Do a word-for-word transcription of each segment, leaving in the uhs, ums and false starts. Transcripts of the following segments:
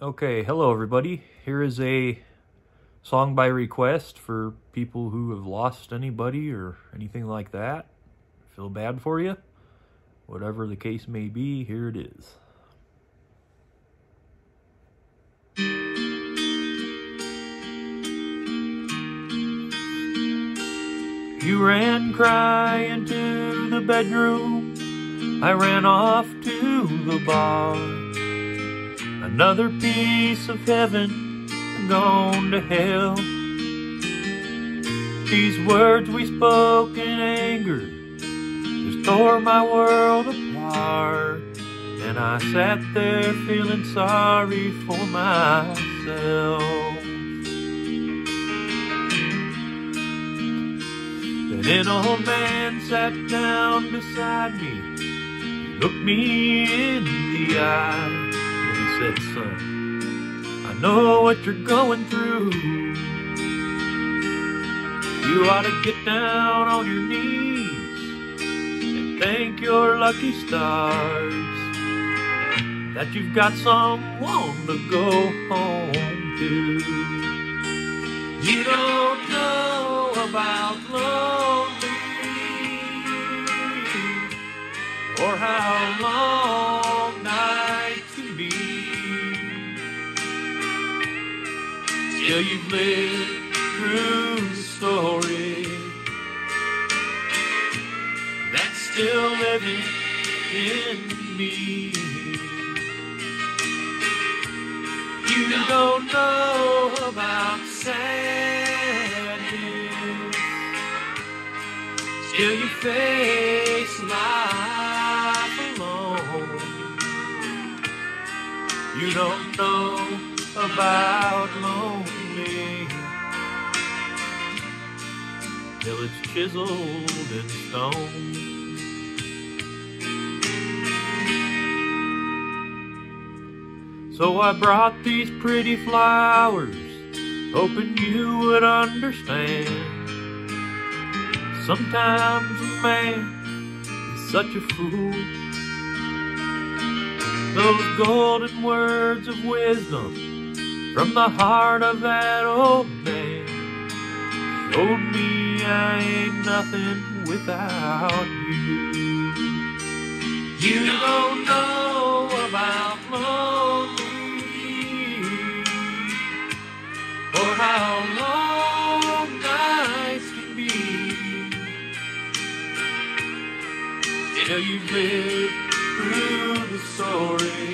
Okay, hello everybody. Here is a song by request for people who have lost anybody or anything like that. Feel bad for you. Whatever the case may be, here it is. You ran crying to the bedroom. I ran off to the bar. Another piece of heaven gone to hell. These words we spoke in anger just tore my world apart. And I sat there feeling sorry for myself. Then an old man sat down beside me, looked me in the eye. Said, son, I know what you're going through. You ought to get down on your knees and thank your lucky stars that you've got someone to go home to. You don't know about lonely or how long nights can be till you've lived through the story that's still living in me. You don't know about sadness till you face life alone. You don't know about lonely till it's chiseled in stone. So I brought these pretty flowers, hoping you would understand. Sometimes a man is such a fool. Those golden words of wisdom from the heart of that old man showed me I ain't nothing without you. You don't know about lonely or how long nights can be till you've lived through the story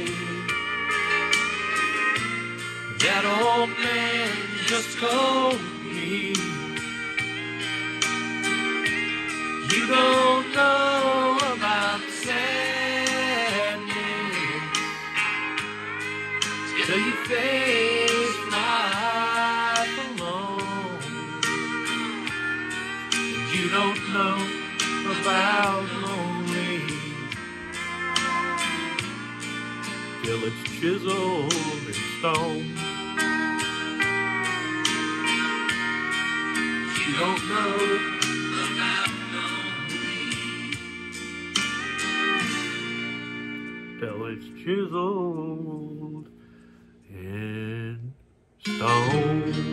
that old man just told me. You don't know about sadness till you face life alone. And you don't know about lonely till it's chiseled in stone. You don't know about lonely till it's chiseled in stone.